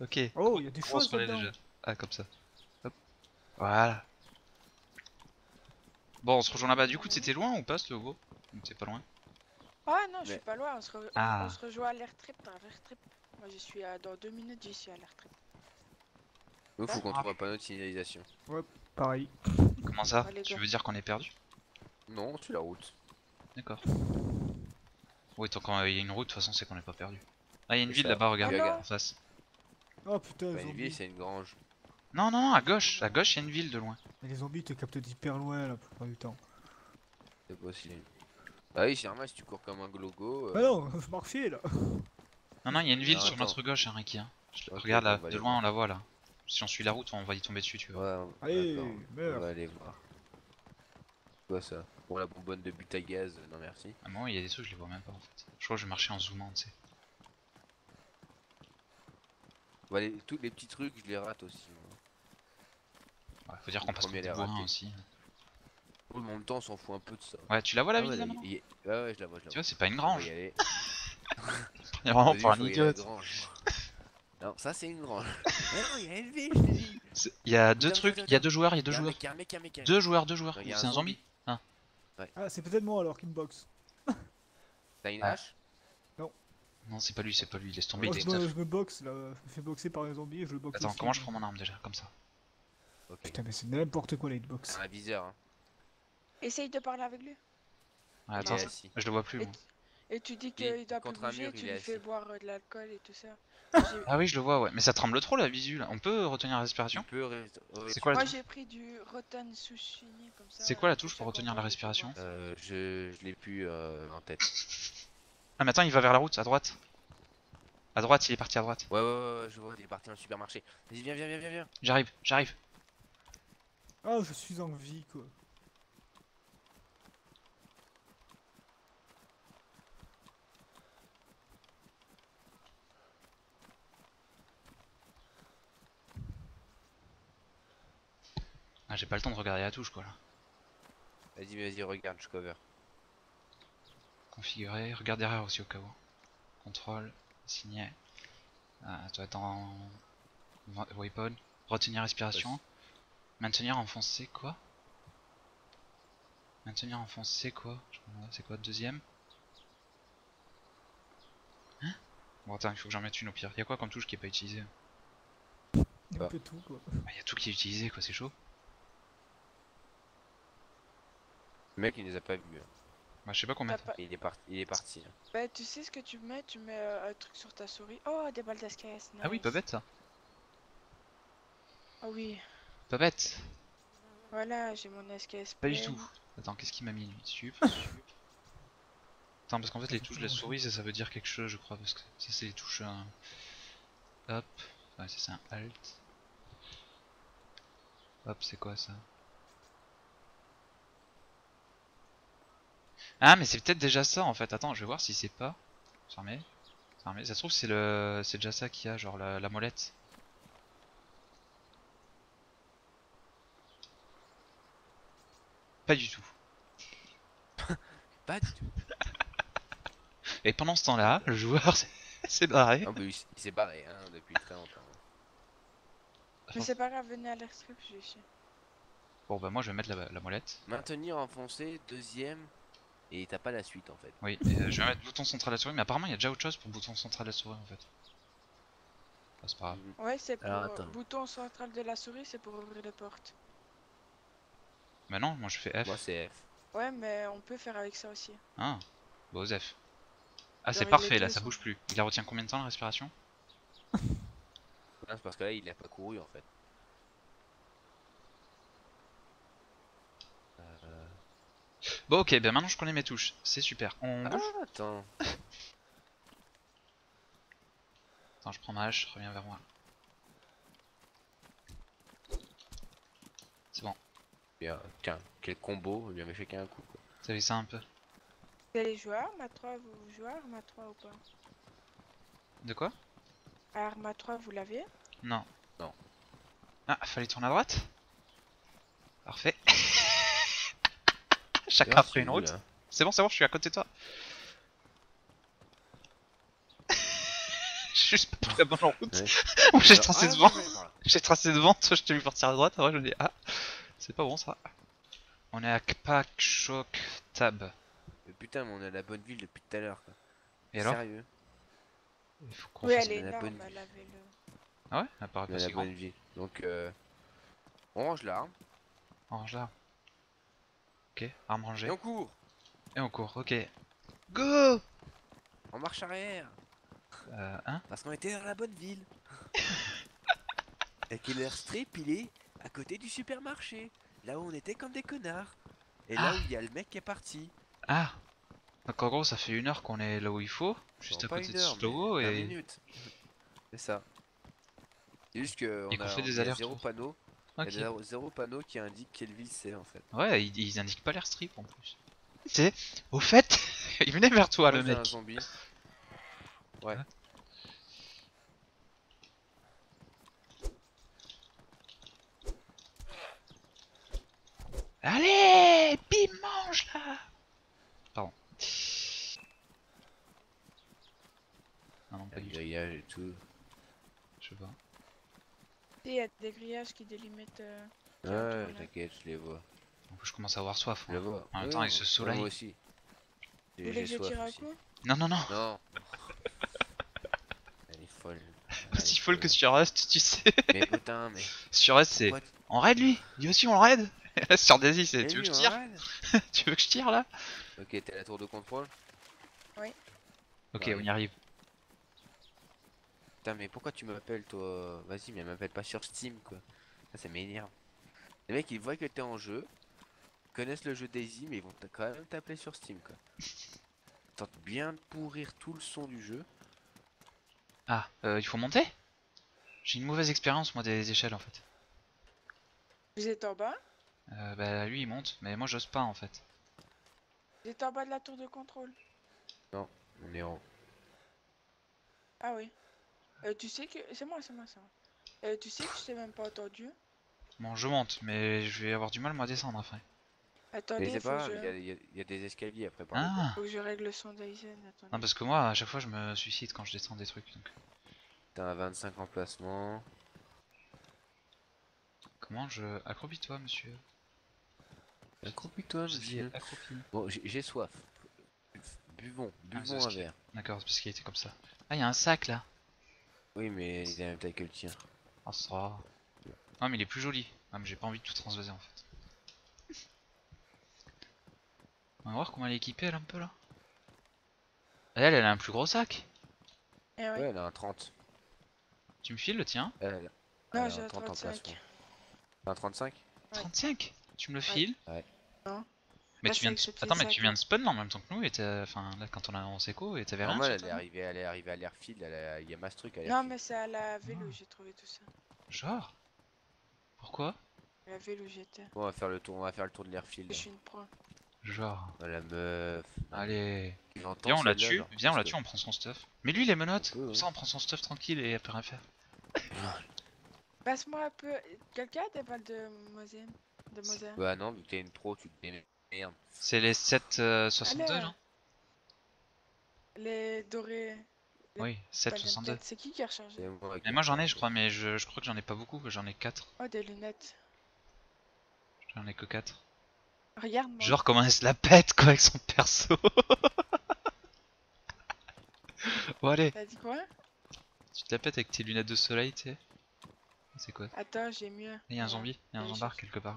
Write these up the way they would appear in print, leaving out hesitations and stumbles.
Ok. Oh, il y a des Comment on se choses relaie là-dedans. déjà? Ah, comme ça. Hop. Voilà. Bon, on se rejoint là-bas. Du coup, c'était loin ou pas ce logo? T'es pas loin? Ah non, je suis Mais pas loin, on Ah. se rejoint à l'airtrip, t'as un airtrip. Moi je suis dans 2 minutes, j'y suis à l'airtrip. nous, faut Ouais. qu'on trouve un panneau de signalisation. Ouais, pareil. Comment ça? Ouais, les Tu gars. veux dire qu'on est perdu? Non, tu la route. D'accord. Oui, tant qu'il y a une route, de toute façon, c'est qu'on n'est pas perdu. Ah, il y a une C'est ville ça. là-bas, Ah regarde, non. en face. Oh putain, Bah, une ville, zombies. c'est une grange. Non, non, non, à gauche, il y a une ville de loin. Mais les zombies te captent d'hyper loin la plupart du temps. C'est possible. Bah oui, c'est normal si tu cours comme un glogo. Ah non, je marchais là. Non, non, il y a une ville Non, sur attends. notre gauche, hein, Ricky. Hein. Ok, Regarde bon, là, on va de aller loin, voir. on la voit là. Si on suit la route, on va y tomber dessus, tu vois. Ouais, Allez, d'accord. On meurs. va aller voir. C'est quoi ça? Pour la bonbonne de but à gaz, non merci. À moi, il y a des trucs, je les vois même pas en fait. Je crois que je marchais en zoomant, tu sais. Bah, tous les petits trucs, je les rate aussi. Ouais, faut dire Le qu'on passe pour premier, des elle est bourrins ratée. aussi. Tout le monde temps, on s'en fout un peu de ça. Ouais, tu la vois la Ah ville ouais, là là, maintenant? ouais, ouais, je la vois, je la Tu vois. vois, c'est pas une On va grange. y aller. Il est vraiment Vas-y, pour un faut y aller à la idiot. grange. Non, ça c'est une grange. Mais non, il y a une ville, je t'ai dit. Il y a deux Putain, trucs, putain, il y a putain. deux joueurs, il y a deux Il y a un joueurs. mec, il y a un mec, il y a un mec. Deux joueurs, deux joueurs. Non, il Ou y a c'est un un zombie? Ah. Ah, c'est peut-être moi alors qui me boxe. T'as une Ah. hache? Non, c'est pas lui, laisse tomber, Moi il je est me, stuff. je me boxe là, je me fais boxer par un zombie et je le boxe Attends, aussi. comment je prends mon arme déjà? Comme ça. Ok. Putain, mais c'est n'importe quoi la hitbox. Un viseur, hein. Essaye de parler avec lui. Ouais, Il attends, est assis. je le vois plus Et, moi. et tu dis Il qu'il doit plus contre un bouger, mur, tu il est lui fais assis. boire de l'alcool et tout ça. Ah oui, je le vois, ouais. Mais ça tremble trop la visu là. On peut retenir la Tu respiration? peux rester. C'est quoi la Moi touche? j'ai pris du Rotten Sushini comme ça. C'est quoi la pour touche pour chaque retenir la endroit où tu peux respiration? voir. Je l'ai plus en tête. Ah mais attends, il va vers la route, à droite. À droite, il est parti à droite. Ouais, je vois, il est parti dans le supermarché. Vas-y, viens. J'arrive. Ah, je suis en vie quoi. Ah, j'ai pas le temps de regarder la touche quoi là. Vas-y, regarde, je cover. Configurer, regarde derrière aussi au cas où. Contrôle, signer. Ah, toi attends. Weapon. Retenir respiration. Maintenir enfoncé quoi? Maintenir enfoncé quoi? C'est quoi deuxième? Hein? Bon attends, il faut que j'en mette une au pire. Y'a quoi comme touche qui est pas utilisée? Il y a un Ah. peu tout quoi. Ah, y'a tout qui est utilisé quoi, c'est chaud. Le mec, il les a pas vus. Hein. Bah je sais pas combien. T'as pas- Il est parti. Hein. Bah tu sais ce que tu mets? Tu mets un truc sur ta souris. Oh, des balles d'SKS, Ah oui, nice. pas bête ça. Ah oui, Pas bête. voilà, j'ai mon SKS Pas du pleine. tout. Attends, qu'est-ce qu'il m'a mis lui? Sup. Attends, parce qu'en fait les touches de la souris ça veut dire quelque chose je crois. Parce que ça c'est les touches. Hop. Ouais, ça c'est un alt. Hop, c'est quoi ça? Ah mais c'est peut-être déjà ça en fait. Attends, je vais voir si c'est pas. Fermé. Ça se trouve c'est déjà ça qu'il y a, genre la molette. Pas du tout. Pas du tout. Et pendant ce temps-là, le joueur s'est barré. Ah, bah, il s'est barré hein, depuis très longtemps. Mais c'est pas grave, venez à l'airstrip, je suis. Bon bah moi je vais mettre la molette. Maintenir enfoncé, deuxième. Et t'as pas la suite en fait. Oui, je vais mettre bouton central à la souris, mais apparemment il y a déjà autre chose pour bouton central à la souris en fait. Ah, c'est pas grave. Ouais, c'est pour Alors, attends. bouton central de la souris, c'est pour ouvrir les portes. Bah non, moi je fais F. Moi c'est F. Ouais, mais on peut faire avec ça aussi. Ah, bah aux F. Ah Genre, c'est il parfait est là, deux ça sur- bouge plus. Il la retient combien de temps la respiration? Ah, c'est parce que là il a pas couru en fait. Bon ok, bah maintenant je connais mes touches, c'est super. On bouge? Ah, attends. Attends, je prends ma hache, reviens vers moi. C'est bon, Bien. Tiens, quel combo, il lui avait fait qu'un coup quoi. vous avez ça un peu. C'est les joueurs, Arma 3, vous jouez à Arma 3 ou pas? De quoi? À Arma 3, vous l'aviez? Non. Non. Ah, fallait tourner à droite? Parfait. Chacun Ah, a pris c'est une où, route. là C'est bon, je suis à côté de toi. J'ai juste pas pris la bonne route. Ouais. Moi j'ai Alors, tracé ah, devant. moi, je vais par là. J'ai tracé devant, toi je t'ai vu partir à droite, après je me dis ah, c'est pas bon ça. On est à Kpakchok Tab. Mais putain, mais on est à la bonne ville depuis tout à l'heure, quoi. Et alors Sérieux? Il faut qu'on Oui, fasse... elle est la énorme, bonne elle avait le... Ah ouais, elle paraît On pas est à si la grande. bonne ville. Donc, on range l'arme On range là. Ok, arme rangée. et on court. Et on court, ok. Go. En marche arrière. Hein. Parce qu'on était dans la bonne ville. Et Killer Strip, il est à côté du supermarché. Là où on était comme des connards. Et là Ah. où il y a le mec qui est parti. Ah. Donc en gros ça fait 1 heure qu'on est là où il faut, juste Non, à pas côté une de heure, Slowo mais 20 et... minutes. C'est ça. C'est juste qu'on Et qu'on fait des zéro allers-retours. panneau. Il Ok. y a zéro panneau qui indique quelle ville c'est en fait. Ouais, ils indiquent pas l'air strip en plus. C'est... Au fait, il venait vers toi Moi le j'ai un mec. zombie. Ouais. Hein. Allez, bim, mange là. Pardon. Ah non, Il y pas a du le tout. grillage et tout. Je sais pas. Il y a des grillages qui délimitent... qui Ouais, entourent la- t'inquiète, je les vois. En plus, je commence à avoir soif. Je les vois. En même Ouais, temps, avec ce ouais, soleil. moi aussi. Vous voulez que je soif tire un aussi. coup? Non, non, non. Non. Elle est folle. Aussi folle que si tu restes, tu sais. Mais putain, mais. Si tu restes, c'est... Pourquoi On raid lui. Lui aussi, on le raid. Et là, sur Daisy, c'est... Et Tu veux lui, que je on tire? râle. Tu veux que je tire là? Ok, t'es à la tour de contrôle. Ok, Ouais. on y arrive. Putain, mais pourquoi tu m'appelles toi? Vas-y, mais m'appelle pas sur Steam quoi. Ça m'énerve. Les mecs ils voient que t'es en jeu, ils connaissent le jeu Daisy, mais ils vont quand même t'appeler sur Steam quoi. Ils tentent bien de pourrir tout le son du jeu. Ah, il faut monter? J'ai une mauvaise expérience, moi, des échelles, en fait. Vous êtes en bas? Bah, lui, il monte, mais moi, j'ose pas, en fait. Vous êtes en bas de la tour de contrôle? On est en. Ah oui. Tu sais que... C'est moi, c'est moi, c'est moi. Tu sais que je t'ai même pas entendu? Bon, je monte, mais je vais avoir du mal, moi, à descendre, après. Mais Attendez, c'est faut pas, que grave, je... il y a des escaliers après par le Ah! Faut que je règle le son d'Aizen, attendez. Non, parce que moi, à chaque fois, je me suicide quand je descends des trucs, donc... T'as un 25 emplacements. Comment je... Accroupis-toi, monsieur. Accroupis-toi Je dis monsieur. accroupi. Bon, j'ai soif. Buvons Ah, c'est un ce qui- verre. D'accord, c'est parce qu'il était comme ça. Ah, il y a un sac, là. Oui, mais il a la même taille que le tien. Ah, ça sera... Non, mais il est plus joli. Ah, mais j'ai pas envie de tout transvaser, en fait. On va voir comment elle est équipée, elle, un peu, là. Elle a un plus gros sac. Eh oui. Ouais, elle a un 30. Tu me files le tien? Elle Non, a j'ai un un 30 35. emplacements. T'as un 35? Ouais. 35? Tu me le files? Ouais. Non. Mais Là, tu viens c'est de... avec ce petit Attends, mais tu sac, viens là. de spawn là en même temps que nous et enfin là quand on a en séco et t'avais rien Normal, sur elle toi, est non? arrivée à l'airfield, il y a Mastruc à Non, l'airfield. mais c'est à la vélo, Ah. j'ai trouvé tout ça. Genre? Pourquoi? À la vélo, j'étais. Bon, on va faire le tour de l'airfield. Je suis une pro. Genre. Oh, la meuf. Allez. J'entends Viens, on la celle-là, tue, genre, viens, on la parce tue, on prend son stuff. Mais lui, les menottes, On peut, comme ça on prend son stuff tranquille et elle peut rien faire. Passe-moi un peu. Quelqu'un a des balles de Mosin? De Mosin? que- Bah non, vu que t'es une pro, tu te démerdes. C'est les 7,62 Allez. non? Les dorés. Oui, Pas les 7,62. lunettes. C'est qui a rechargé? C'est moi qui Mais moi j'en ai, recharge. je crois, mais je crois que j'en ai pas beaucoup, j'en ai 4. Oh, des lunettes. J'en ai que 4. Regarde-moi. Genre comment elle se la pète quoi avec son perso. Bon, allez, T'as dit quoi? tu te la pètes avec tes lunettes de soleil, tu sais. C'est quoi? Attends, j'ai mieux. Il y a un Voilà. zombie, il y a un Allez, zombard cherche. quelque part.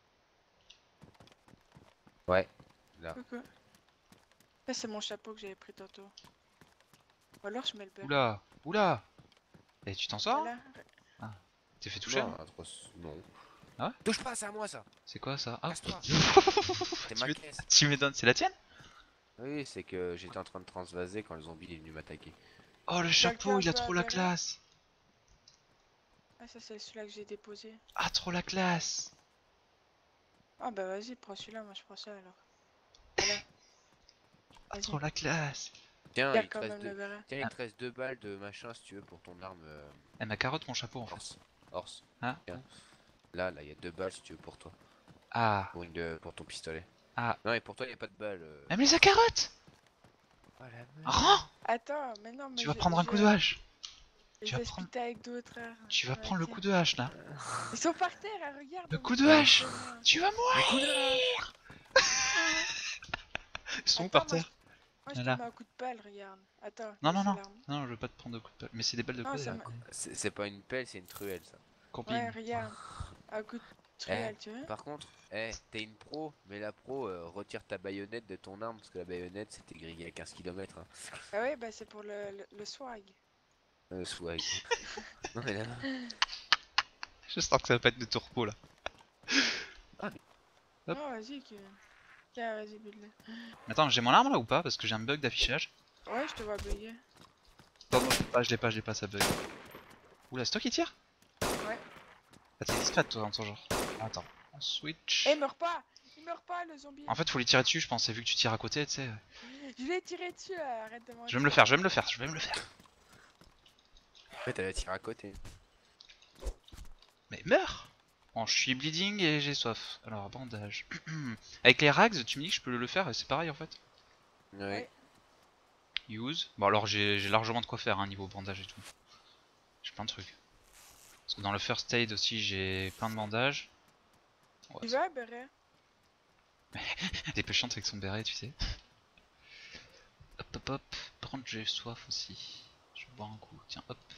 Ouais. Là. Coucou. Ça, c'est mon chapeau que j'avais pris tantôt. Ou alors je mets le beurre. Oula, oula. Et tu t'en sors? Voilà. T'es fait toucher? Non, hein non. Ah ouais? Touche pas, c'est à moi ça. C'est quoi ça? Ah, Casse-toi. C'est tu ma m'é- caisse. tu m'étonnes, c'est la tienne? Oui, c'est que j'étais en train de transvaser quand le zombie est venu m'attaquer. Oh le chapeau, il a peut trop la adhérer? classe. Ah, ça, c'est celui-là que j'ai déposé. Ah, trop la classe. Ah, bah vas-y, prends celui-là, moi je prends ça alors. Voilà. Ah, Vas-y. trop la classe. Tiens, Garde il te quand reste même le deux... béret. Tiens, il te reste 2 balles de machin si tu veux pour ton arme. Elle m'a carotte mon chapeau en fait. Horse. Ah, Tiens. Là, il y a 2 balles si tu veux pour toi. ah, Pour ton pistolet. ah. Non, et pour toi, il n'y a pas de balles. Elle me les a carottes. Oh, la meuf. Rends. Attends, mais non, mais Tu vas prendre un coup de hache. Je Tu vas vais prendre- discuter avec d'autres. Tu vas Ouais, prendre le tiens. coup de hache là. Ils sont par terre, hein, regarde. Le on coup est de pas hache. loin. Tu vas mourir. Ils sont où par Attends, moi, terre? moi je te Là. mets un coup de pelle, regarde. Attends, Non, et non, c'est non. l'arme. Non, je veux pas te prendre de coup de pelle. Mais c'est des balles de Non, quoi c'est déjà? C'est pas une pelle, c'est une truelle ça. Camping. Ouais, regarde. Un coup de Eh, truelle, tu vois. par contre, t'es une pro, mais la pro, retire ta baïonnette de ton arme parce que la baïonnette c'était grillé à 15 km. Hein. Ah ouais, bah c'est pour le swag. Swag. Non mais là. J'espère que ça va pas être de tourpeau là. Hop. Non, vas-y, tiens, vas-y, bulle-le. Attends, j'ai mon arme là ou pas? Parce que j'ai un bug d'affichage. Ouais, je te vois bugger. Pardon, je l'ai pas, ça bug. Oula, c'est toi qui tire? Ouais. Ah, t'es discrète toi dans ton genre. Attends, on switch. Eh, il meurt pas! Il meurt pas, le zombie! En fait, faut lui tirer dessus, je pense, et vu que tu tires à côté, tu sais. Je l'ai tiré dessus, arrête de mentir. Je vais me le faire, je vais me le faire, je vais me le faire. En fait, elle a tiré à côté. Mais meurs! Bon, je suis bleeding et j'ai soif. Alors, bandage. Avec les rags, tu me dis que je peux le faire et c'est pareil en fait. Ouais. Use. Bon, alors j'ai largement de quoi faire, hein, niveau bandage et tout. J'ai plein de trucs. Parce que dans le first aid aussi, j'ai plein de bandages. Ouais, Tu vas, béret? des péchantes avec son béret, tu sais. Hop hop hop. Par contre, j'ai soif aussi. Je vais boire un coup. Tiens, hop.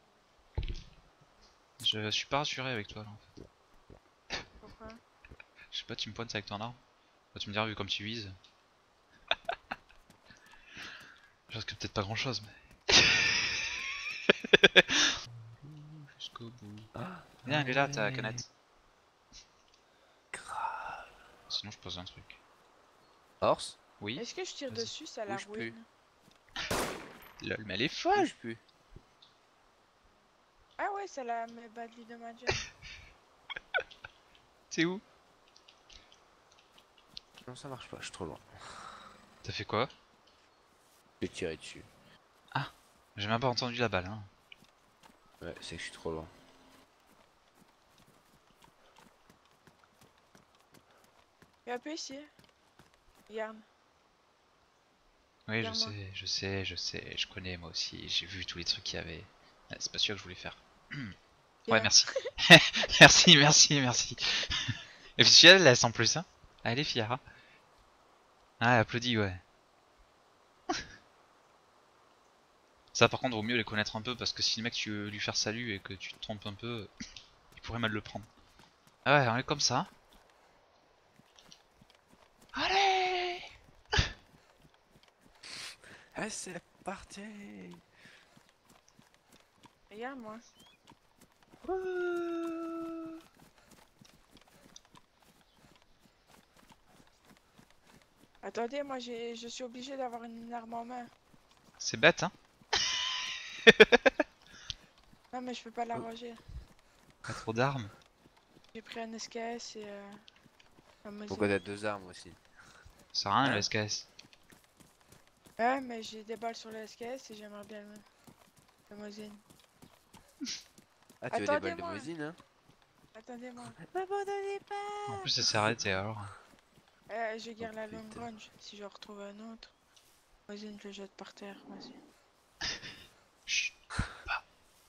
Je suis pas rassuré avec toi là en fait. Pourquoi? Je sais pas, tu me pointes avec ton arme. Bah, tu me diras vu comme tu vises. Je risque peut-être pas grand chose, mais. Jusqu'au bout. Viens, elle est là ta canette. Grave. Sinon, je pose un truc. Horse? Oui. Est-ce que je tire Vas-y. dessus, ça la Bouge plus. ruine? Lol, mais elle est folle! Bouge plus. Ah ouais, ça la met badly de ma T'es où? Non, ça marche pas, je suis trop loin. T'as fait quoi? Je vais tirer dessus. J'ai même pas entendu la balle, hein. Ouais, c'est que je suis trop loin. Et un peu ici. Regarde. Oui, je Regarde-moi. sais, je sais, je sais, je connais moi aussi, j'ai vu tous les trucs qu'il y avait. Ouais, c'est pas sûr que je voulais faire. Ouais, Viens. merci. Merci, merci, merci. Et puis elle laisse en plus, hein. Ah, elle est fière, hein. Ah, elle applaudit, ouais. Ça, par contre, vaut mieux les connaître un peu parce que si le mec tu veux lui faire salut et que tu te trompes un peu, il pourrait mal le prendre. Ah ouais, on est comme ça. Allez! Ah, c'est parti! Regarde-moi. Attendez, moi je suis obligé d'avoir une arme en main. C'est bête, hein. Non mais je peux pas l'arranger. Pas trop d'armes. J'ai pris un SKS et un Mosin. Pourquoi t'as deux armes aussi? Ça sert à rien Hein? le SKS. Ouais mais j'ai des balles sur le SKS et j'aimerais bien le Mosin. Ah, tu veux des balles de Attendez-moi. Mosin, hein? Attendez-moi. M'abandonnez pas! En plus, ça s'est arrêté alors. Je garde la long putain. range. Si je retrouve un autre, Mosin je le jette par terre. Vas-y. Chut. Pas.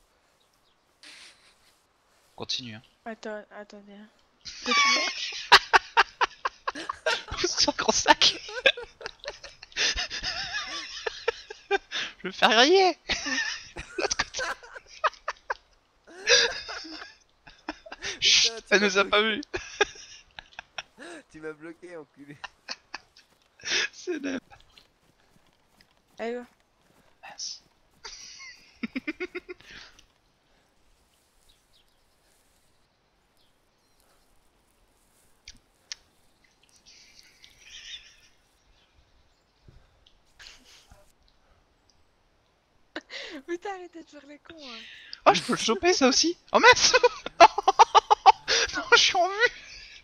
Continue, hein. Attendez. Hein. Continue. C'est un gros sac. Je vais faire griller. L'autre côté. Chut, Putain, tu elle m'as nous a pas bloqué. vu. Tu m'as bloqué, enculé. C'est nep. Allez go. Mince. Putain arrêtez de faire les cons. Hein. Oh, je peux le choper ça aussi. Oh mince. Non, je suis en vue.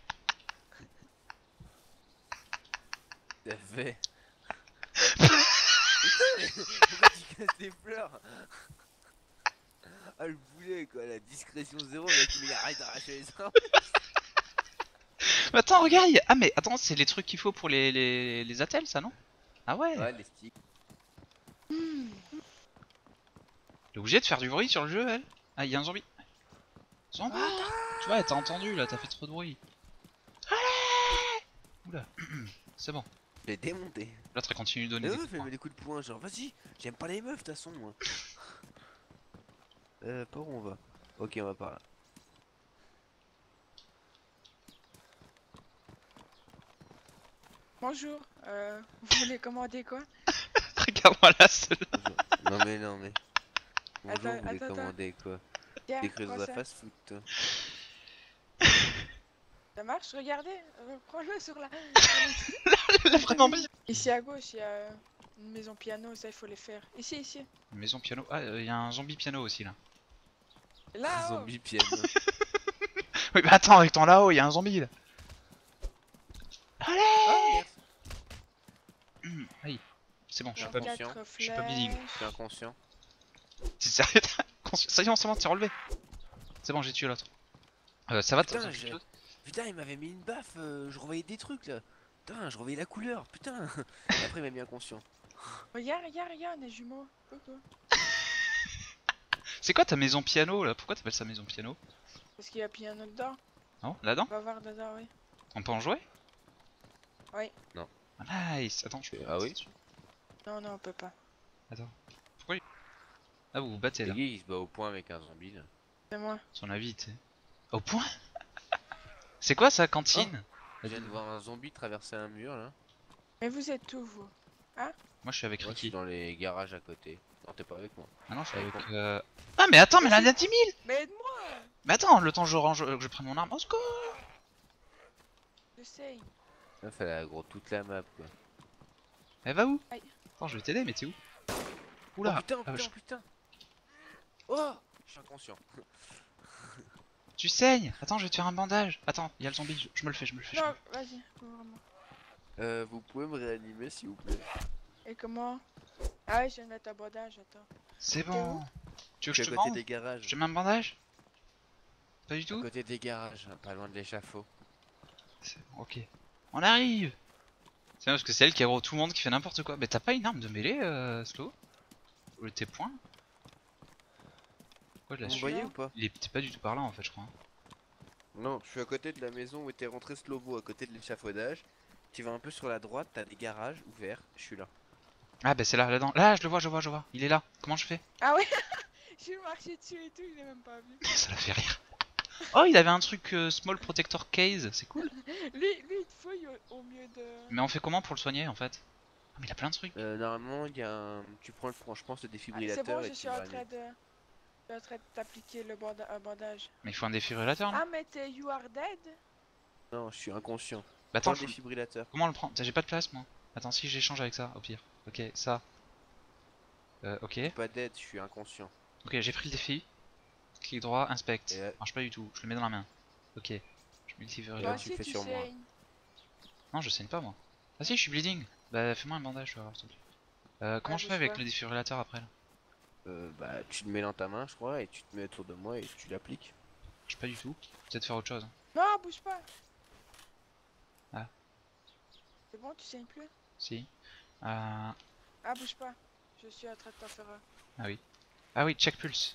T'as fait. Putain, mais pourquoi tu casses les fleurs? Ah, le boulet quoi, la discrétion zéro, le mec il arrête d'arracher les armes. Mais attends, regarde. Ah, mais attends, c'est les trucs qu'il faut pour les attelles, ça, non? Ah ouais. Ouais, les sticks. Le T'es obligé de faire du bruit sur le jeu, elle? Ah, il y a un zombie. Zombie! Tu vois, t'as entendu là, t'as fait trop de bruit. Allez! Oula, c'est bon. Je l'ai démonté. L'autre elle continue de donner Les des meufs, coups de elle poing. met des coups de poing, genre vas-y, j'aime pas les meufs de toute façon moi. Par où on va? Ok, on va par là. Bonjour, vous voulez commander quoi? Regarde-moi là, celle-là. Bonjour. Non mais. Bonjour, Attends, vous voulez attends, commander quoi? Tiens, Des crues prends dans ça. fast food toi. Ça marche? Regardez, prends-le sur la... Elle a vraiment mis. Ici à gauche, il y a une maison piano, ça il faut les faire. Ici, ici. Maison piano. Ah, il y a un zombie piano aussi là. Et là, oh. Zombie piano. Oui, bah attends, avec ton là-haut, il y a un zombie là. Allez! Ah, merci. Aïe. C'est bon, je suis Pas pas, bien. Quatre je suis pas bleeding. flèches. Je suis inconscient. C'est sérieux? Ça y est, c'est bon, t'es relevé. C'est bon, j'ai tué l'autre. Ça va, Putain, t'as quelque chose? Putain, il m'avait mis une baffe, je revoyais des trucs là. Putain, je revoyais la couleur, putain. Et après, il m'a mis inconscient. Regarde, regarde, regarde, on est jumeaux. Coucou. C'est quoi ta maison piano là? Pourquoi t'appelles ça maison piano? Parce qu'il y a piano dedans. Non? Là-dedans? On va voir dedans, oui. On peut en jouer? Oui. Ah, nice. Attends, je peux. Ah oui? Non, non, on peut pas. Attends. Pourquoi il... Ah, vous vous battez Le là. gars, il se bat au point avec un zombie là. C'est moi. Son avis, tu sais. Au point? C'est quoi ça, cantine? Je viens de voir un zombie traverser un mur là. Mais vous êtes où, vous? Moi, je suis avec Moi, je suis Ricky. dans les garages à côté. Non, t'es pas avec moi. Ah non, je suis avec avec. moi. Ah, mais attends, mais là, il y a 10 000! Mais aide-moi! Mais attends, le temps que je range, que je prenne mon arme. Au secours! J'essaye. Ça fait la gros toute la map quoi. Elle va où? Aïe. Attends, je vais t'aider, mais t'es où? Oh Oula! putain, Ah, putain, putain. Oh, je suis inconscient. Tu saignes! Attends, je vais te faire un bandage. Attends, il y a le zombie, je me le fais, je me le fais. Non, vas-y, ouvre-moi. Vous pouvez me réanimer s'il vous plaît? Et comment? Ah ouais, je viens de mettre un bandage, attends. C'est T'es bon. où? Tu veux Je que suis je à te côté bande? des garages. Je te mets un bandage? Pas du À tout? côté des garages, hein, pas loin de l'échafaud. C'est bon, ok. On arrive! C'est parce que c'est elle qui aggro tout le monde qui fait n'importe quoi. Mais t'as pas une arme de mêlée, Slow? Ou tes points? Pourquoi je la Vous me suis? voyez ou pas? Il était pas du tout par là en fait, je crois. Non, je suis à côté de la maison où était rentré Slovo, à côté de l'échafaudage. Tu vas un peu sur la droite, t'as des garages ouverts, je suis là. Ah bah c'est là, là-dedans. Là, je le vois, je vois, je vois. Il est là. Comment je fais? Ah ouais. J'ai marché dessus et tout, je l'ai même pas vu. Ça l'a fait rire. Oh, il avait un truc Small Protector Case, c'est cool. Lui, il te fouille au mieux de... Mais on fait comment pour le soigner en fait? Ah, mais il a plein de trucs. Normalement, il y a un... Tu prends, je pense, le Ah, défibrillateur c'est bon, et je tu suis me en réanimes. train de... Je suis en train de t'appliquer le un bandage. Mais il faut un défibrillateur là. Ah, mais t'es you are dead? Non, je suis inconscient. Bah Prends attends, le défibrillateur. comment on le prend? J'ai pas de place moi. Attends, si j'échange avec ça, au pire. Ok, ça. Ok. Pas d'aide, je suis inconscient. Ok, j'ai pris le défi. Clic droit, inspect. Et là- Marche pas du tout, je le mets dans la main. Ok. Je mets le Toi défibrillateur. tu aussi, fais tu sur moi. saignes. Non, je saigne pas moi. Ah si, je suis bleeding. Bah fais-moi un bandage, je vais voir, s'il te plaît. Comment Ah, je fais bouge avec pas. le défibrillateur après là? Bah, tu le mets dans ta main, je crois, et tu te mets autour de moi et tu l'appliques. Je sais pas du tout. Peut-être faire autre chose. Hein. Non, bouge pas. Ah. C'est bon, tu saignes plus? Si. Ah, bouge pas. Je suis en train de t'en faire un. Ah oui. Ah oui, check pulse.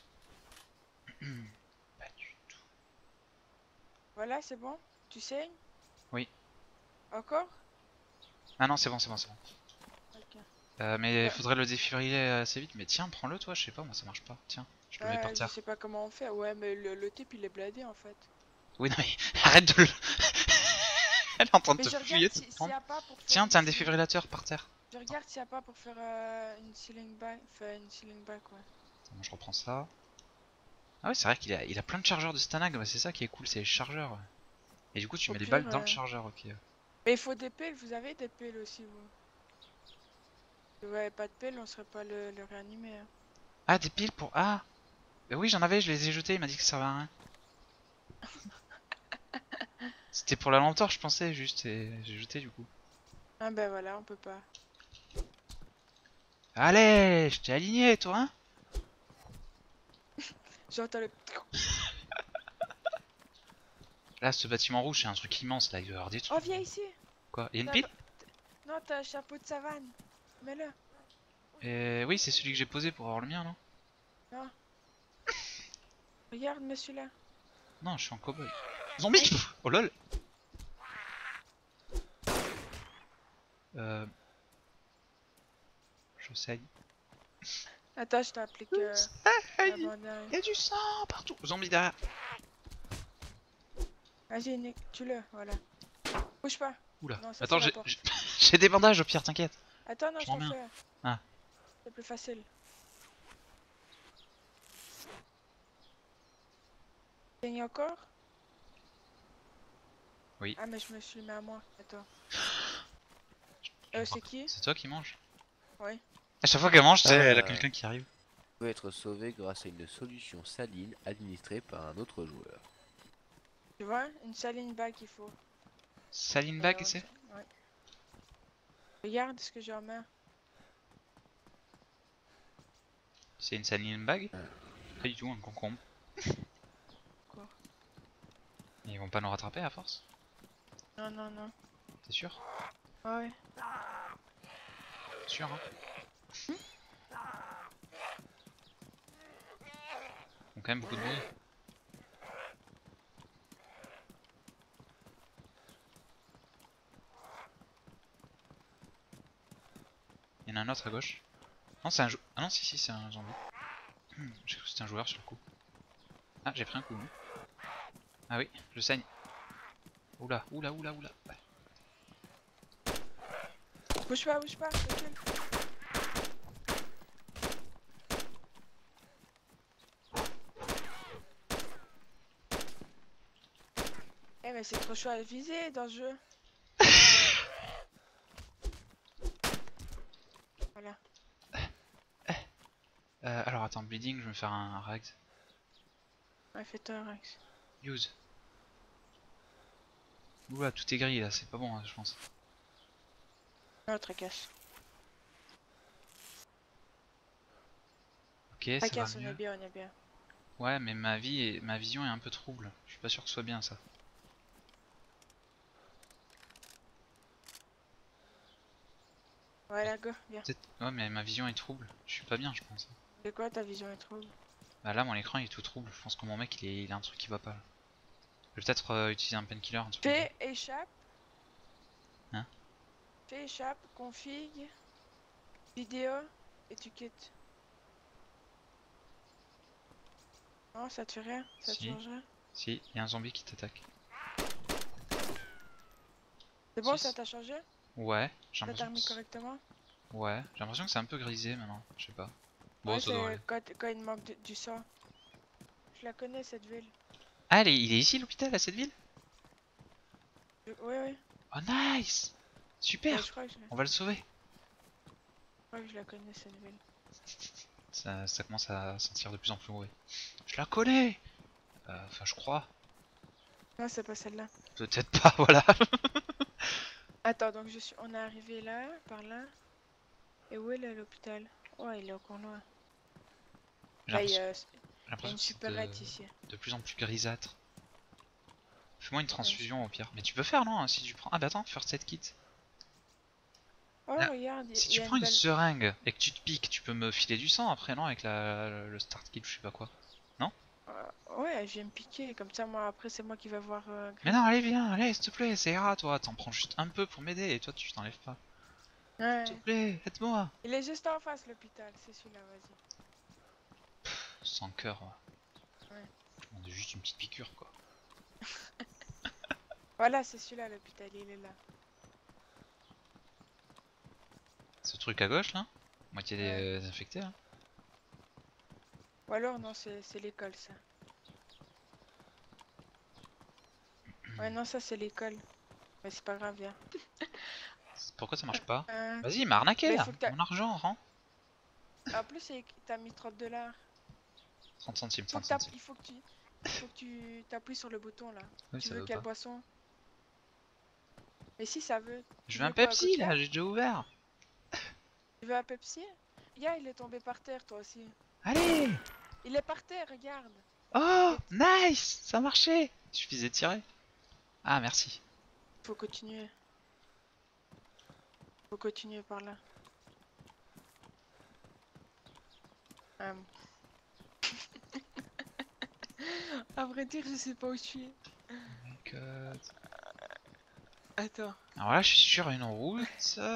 Pas du tout. Voilà, c'est bon? Tu saignes? Oui. Encore? Ah non, c'est bon, c'est bon, c'est bon. Ok. Mais faudrait le défibriller assez vite. Mais tiens, prends-le toi, je sais pas, moi ça marche pas. Tiens, je le mets par Je terre. sais pas comment on fait. Ouais, mais le type il est bladé en fait. Oui, non mais arrête de le. Elle est en train de Mais te je fouiller, regarde de te s'il prendre. y a pas pour faire Tiens, une t'as un ceiling- défibrillateur par terre. Je regarde s'il y a pas pour faire une ceiling back. Enfin, une ceiling back, ouais. Attends, moi, je reprends ça. Ah ouais, c'est vrai qu'il a plein de chargeurs de Stanag, ouais, c'est ça qui est cool, c'est les chargeurs. Ouais. Et du coup, tu Au mets les pire, balles dans le chargeur, ok. Mais il faut des piles, vous avez des piles aussi, vous. Si vous avez pas de piles, on serait pas le réanimer. Hein. Ah, des piles pour. Ah! Bah oui, j'en avais, je les ai jetées, il m'a dit que ça servait à rien. C'était pour la lampe torche, je pensais, juste, et j'ai jeté du coup. Ah ben voilà, on peut pas. Allez, je t'ai aligné, toi, hein? J'entends le... Là, ce bâtiment rouge, c'est un truc immense, là, il doit y avoir des Oh, trucs. viens ici. Quoi? Il y a une T'as pile? pas- Non, t'as un chapeau de savane. Mets-le. Oui, c'est celui que j'ai posé pour avoir le mien, non? Non. Regarde, monsieur là. Non, je suis en cowboy. Zombie. Oh lol. Je sais. Attends, je t'applique la Il banderole. y a du sang partout. Zombie derrière. Vas-y, Nick, tue-le, voilà. Bouge pas. Oula. Non, ça, Attends, c'est la porte. j'ai des bandages au pire, t'inquiète. Attends, non, Je je m'en t'en mets fais. Ah. C'est plus facile. Saigne encore? Oui. Ah, mais je me suis mis à moi. Attends. C'est qui? C'est toi qui manges? Oui. À chaque fois qu'elle mange, elle a Ah. quelqu'un qui arrive. Peut être sauvé grâce à une solution saline administrée par un autre joueur. Tu vois? Une saline bague il faut. Saline bag, on- c'est? Ouais. Regarde ce que j'ai en main. C'est une saline bag? Pas du tout, un concombre. Quoi? Ils vont pas nous rattraper à force? Non, non, non. T'es sûr? Ouais. Sûr, hein? Ils ont quand même beaucoup de bruit. Il y en a un autre à gauche. Non, c'est un joueur. Ah non, si, c'est un zombie. J'ai cru que c'était un joueur sur le coup. Ah, j'ai pris un coup. Non. Ah oui, je saigne. Oula. Ouais. Bouge pas, recule. Eh, mais c'est trop chaud à viser dans le jeu. Voilà. Alors attends, bleeding, je vais me faire un rags. Ouais, fais-toi, Rex. Use. Oula, tout est gris là, c'est pas bon, hein, je pense. Non, tracasse. Ok, ça va Tracasse, on mieux. est bien, on est bien. Ouais, mais ma vision est un peu trouble. Je suis pas sûr que ce soit bien ça. Voilà, go, viens. Ouais, mais ma vision est trouble. Je suis pas bien, je pense. C'est quoi ta vision est trouble? Bah là, mon écran il est tout trouble. Je pense que mon mec il a un truc qui va pas là. Je vais peut-être utiliser un painkiller, un truc comme ça. Fais échappe. Hein? Fais échappe, config, vidéo, et tu quittes. Non, ça te fait rien? Ça te Si. change rien? Si, il y a un zombie qui t'attaque. C'est bon, Si, ça t'a changé? Ouais, j'ai Ça t'a l'impression. remis correctement? Ouais, j'ai l'impression que c'est un peu grisé maintenant. Je sais pas. Bon, Ouais, ça doit c'est aller. quand il manque du sang. Je la connais cette ville. Ah, il est ici l'hôpital à cette ville? Oui, oui. Oh, nice! Super! Je crois que On va le sauver. je la connais cette ville. Ça commence à sentir de plus en plus mauvais. Je la connais! Enfin, je crois. Non, c'est pas celle-là. Peut-être pas, voilà. Attends, donc on est arrivé là, par là. Et où est l'hôpital? Oh, il est encore loin. J'ai Là, il y l'impression a une que c'est supérette ici. de plus en plus grisâtre. Fais-moi une transfusion au pire. Mais tu peux faire, non? Si tu prends. Ah, bah attends, first aid kit. Oh, Là, regarde, Si il y tu a prends une une belle... seringue et que tu te piques, tu peux me filer du sang après, non? Avec le start kit, je sais pas quoi. Ouais, je viens me piquer. Comme ça, moi, après, c'est moi qui vais voir... Mais non, allez, viens, allez, s'il te plaît, ça ira, toi. T'en prends juste un peu pour m'aider et toi, tu t'enlèves pas. Ouais. S'il te plaît, aide-moi. Il est juste en face, l'hôpital. C'est celui-là, vas-y. Sans cœur. Ouais. On a juste une petite piqûre, quoi. Voilà, c'est celui-là, l'hôpital. Il est là. Ce truc à gauche, là, moitié Ouais. désinfecté, là. Ou alors, non, c'est l'école, ça. Ouais, non, ça, c'est l'école. Mais c'est pas grave, viens. Pourquoi ça marche pas? Euh, Vas-y, il m'a arnaqué, mais là. faut que Mon argent, rend. En plus, t'as mis 30 $. 30 centimes, Faut 30 que centimes. il faut que tu t'appuies sur le bouton, là. Oui, Tu ça veux veut quelle pas. boisson? Mais si, ça veut. Je Tu veux un veux quoi, Pepsi, Coca? là, j'ai déjà ouvert. Tu veux un Pepsi? Ya, il est tombé par terre, toi aussi. Allez! Il est par terre, regarde. Oh, nice! Ça a marché! Il suffisait de tirer. Ah, merci. Faut continuer. Faut continuer par là. À vrai dire, je sais pas où je suis. Oh my god. Attends. Alors là, je suis sur une route.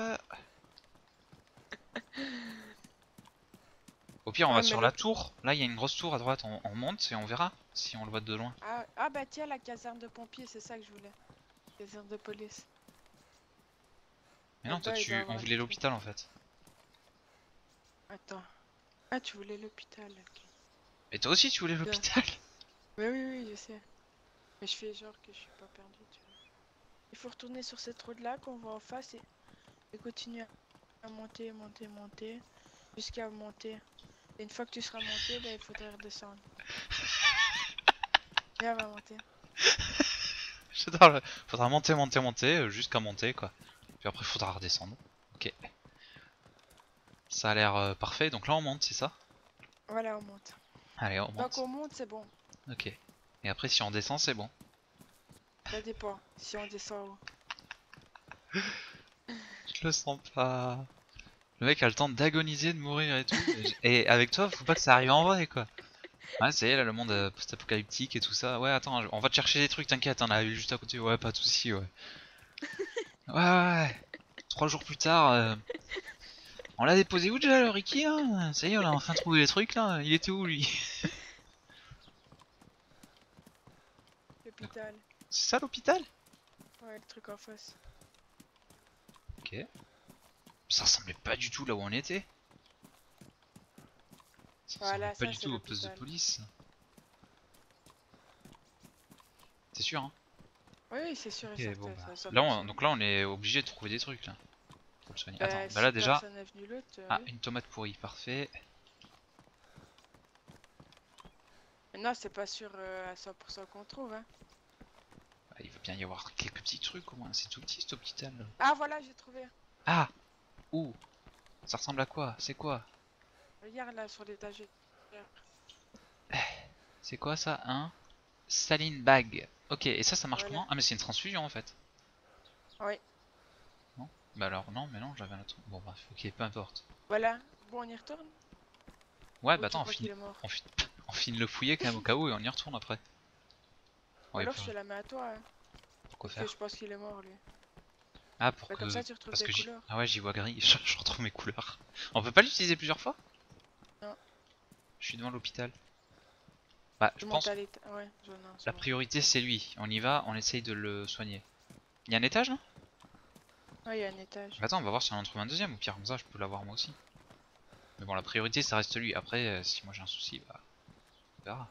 Au pire, on va Ouais, mais sur la tour. Là, il y a une grosse tour à droite. On monte et on verra si on le voit de loin. Ah bah tiens, la caserne de pompiers, c'est ça que je voulais. Caserne de police. Mais non, toi, Là-bas, il doit y on avoir des voulait trucs. l'hôpital en fait. Attends. Ah, tu voulais l'hôpital, ok. Et toi aussi, tu voulais Bien. l'hôpital? Mais oui, je sais. Mais je fais genre que je suis pas perdu, tu vois. Il faut retourner sur cette route-là qu'on voit en face et continuer à monter, monter, monter. Jusqu'à monter. Et une fois que tu seras monté, bah, il faudrait redescendre. Viens, on va monter. J'adore le... Faudra monter, monter, monter, jusqu'à monter quoi. Puis après, faudra redescendre. Ok. Ça a l'air parfait. Donc là, on monte, c'est ça? Voilà, on monte. Allez, on Donc monte. on monte, c'est bon. Ok. Et après, si on descend, c'est bon. Ça dépend. Si on descend où. Je le sens pas. Le mec a le temps d'agoniser, de mourir et tout. Et avec toi, faut pas que ça arrive en vrai quoi. Ouais, c'est là le monde post-apocalyptique et tout ça. Ouais, attends, on va te chercher des trucs, t'inquiète, on a vu juste à côté. Ouais, pas de soucis, ouais. Ouais, ouais, ouais. 3 jours plus tard, on l'a déposé où déjà le Ricky là? Ça y est, on a enfin trouvé les trucs là. Il était où lui? L'hôpital. C'est ça l'hôpital? Ouais, le truc en face. Ok. Ça ressemblait pas du tout là où on était. Ça Voilà, ressemblait pas ça du c'est tout au poste de l'hôpital. police. C'est sûr, hein? Oui, c'est sûr et Ok, bon certain, bah. ça ça Là, fonctionne. donc là, on est obligé de trouver des trucs là. Pour le soigner. Attends, Bah, bah si là déjà. personne n'est venu l'autre, Ah, oui. une tomate pourrie, parfait. Mais non, c'est pas sûr à 100% qu'on trouve, hein. Bah, il va bien y avoir quelques petits trucs au moins. C'est tout petit cet hôpital là. Ah, voilà, j'ai trouvé. Ah! Où? Ça ressemble à quoi? C'est quoi? Regarde là sur l'étagère. C'est quoi ça? Un saline bag. Ok, et ça marche Voilà. comment? Ah, mais c'est une transfusion en fait. Oui, Non? Bah alors, non, mais non, j'avais un autre. Bon, bref, ok, peu importe. voilà. Bon, on y retourne? Ouais, Ou bah tu attends, crois qu'il est mort? on finit le fouiller quand même au cas où et on y retourne après. Ou Ouais, alors je te la mets à toi, hein. pourquoi Parce que faire? je pense qu'il est mort, lui. Ah, pour Bah, que. comme ça, tu retrouves Parce des que j'y. couleurs. Ah ouais, j'y vois gris, je retrouve mes couleurs. On peut pas l'utiliser plusieurs fois? Non. Je suis devant l'hôpital. Bah, je Je monte pense à que l'étage. Ouais, non, c'est la bon. priorité c'est lui. On y va, on essaye de le soigner. Il y a un étage là? Ouais, il y a un étage. Bah attends, on va voir si on en trouve un deuxième, au pire comme ça je peux l'avoir moi aussi. Mais bon, la priorité ça reste lui. Après, si moi j'ai un souci, bah on verra.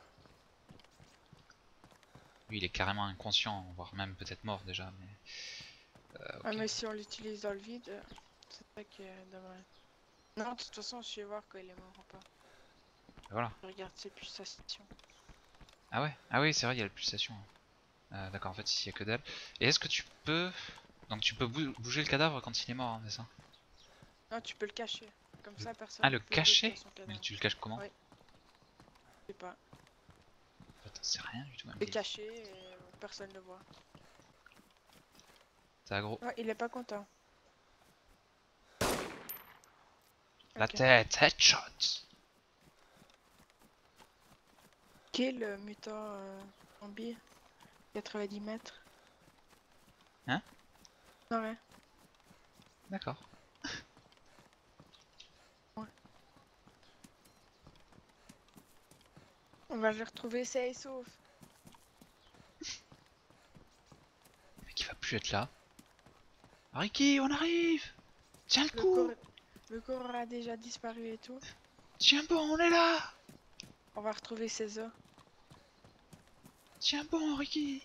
Lui il est carrément inconscient, voire même peut-être mort déjà. Mais Ah, ok. mais si on l'utilise dans le vide, c'est ça qui est dommage. Non, de toute façon, je vais voir quand il est mort ou pas. Bah, voilà. Je regarde ses pulsations. Ah ouais, ah oui c'est vrai, il y a la pulsation. D'accord, en fait ici il y a que dalle. Et est-ce que tu peux. Donc tu peux bouger le cadavre quand il est mort, hein, c'est ça? Non, tu peux le cacher. Comme ça, Ah, personne ne le peut toucher à cacher? son Mais cadavre. tu le caches comment? Ouais. Je sais pas. En fait, c'est rien du tout. Il est caché et personne ne le voit. T'es aggro. Ouais, il est pas content. La Ok. tête, headshot! Kill mutant zombie. 90 mètres. Hein? Non, rien. D'accord. On va le retrouver sain et sauf. Le mec il va plus être là. Ricky, on arrive! Tiens le Le coup! corps, le corps a déjà disparu et tout. Tiens bon, on est là! On va retrouver ses os. Tiens bon, Ricky!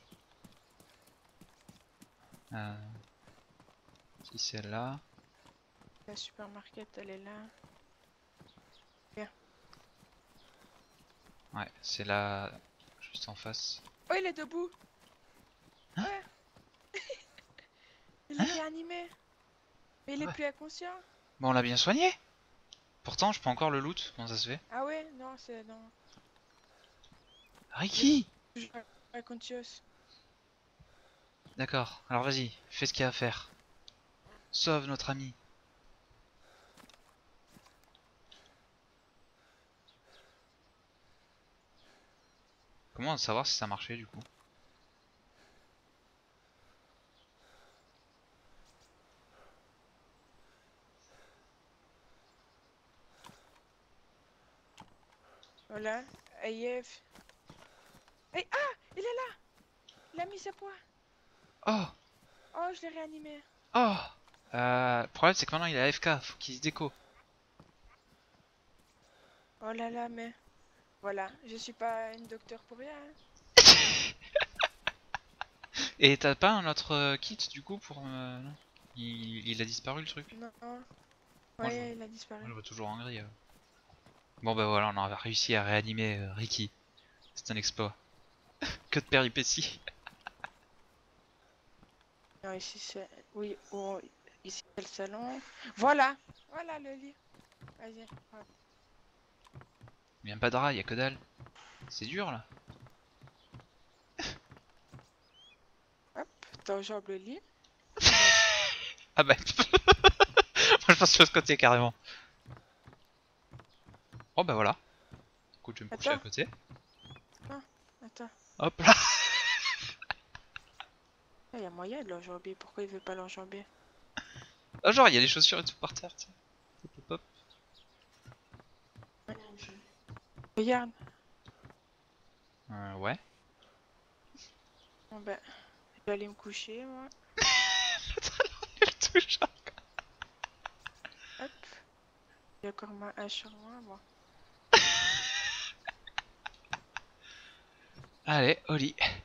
Si c'est là. La supermarket, elle est là. Ouais, c'est là. Juste en face. Oh, il est debout. Hein? Ouais. Il est réanimé. Mais il est Ouais. plus inconscient. Bon, on l'a bien soigné! Pourtant, je peux encore le loot. Comment ça se fait? Ah ouais, non, c'est non. Ricky! Je suis inconscious. D'accord, alors vas-y, fais ce qu'il y a à faire. Sauve notre ami. Comment savoir si ça marchait du coup? Voilà. AF. Ah, il est là. Il a mis sa poids. Oh! Oh, je l'ai réanimé. Oh! Le problème c'est que maintenant il est AFK, faut qu'il se déco. Oh là là, mais... Voilà, je suis pas une docteur pour rien. Hein. Et t'as pas un autre kit du coup pour... non. Il a disparu le truc? Non. Moi, je... Ouais, il a Moi disparu. je vois toujours en gris. Bon bah voilà, on a réussi à réanimer Ricky. C'est un exploit. Que de péripéties. Non, ici c'est... Oui, oh, ici c'est le salon. Voilà. Voilà le lit. Vas-y. Hop. Y'a pas de rat, y'a que dalle. C'est dur là. Hop. T'enjambes le lit. Ah bah... Moi je pense de l'autre côté carrément. Oh bah voilà. Écoute, je vais me coucher à Attends. côté. Attends. Hop là. Il y a moyen de l'enjamber. Pourquoi il veut pas l'enjamber? Ah genre il y a des chaussures et tout par terre, tu sais. Hop, hop, hop. Regarde. Ouais. Bon ben, je vais aller me coucher, moi. Elle touche. Hop. Il y a encore ma hache sur moi, bon. Allez, au lit.